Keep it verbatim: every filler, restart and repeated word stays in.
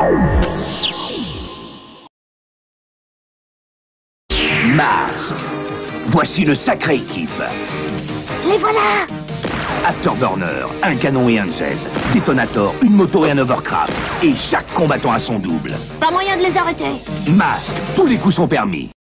Masque. Voici le sacré équipe. Les voilà! Afterburner, un canon et un jet. Detonator, une moto et un overcraft. Et chaque combattant a son double. Pas moyen de les arrêter. Masque, tous les coups sont permis.